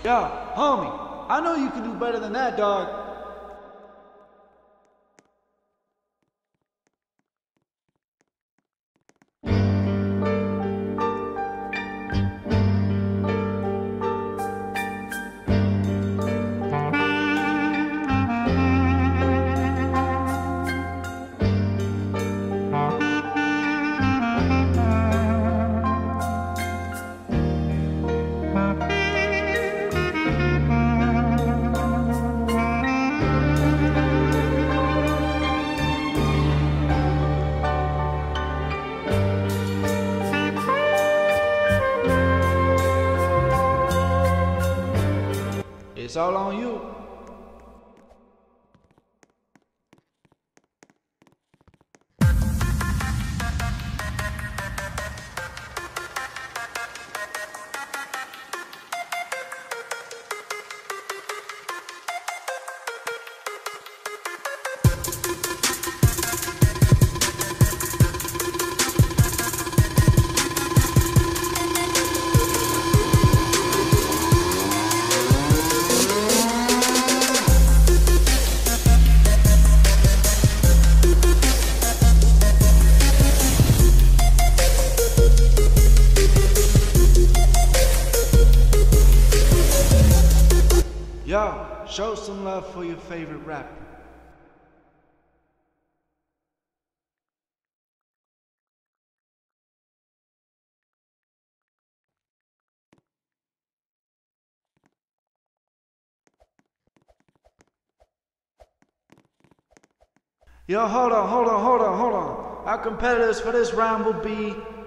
Yo, homie, I know you can do better than that, dog. It's all on you. Yo, show some love for your favorite rapper. Yo, hold on. Our competitors for this round will be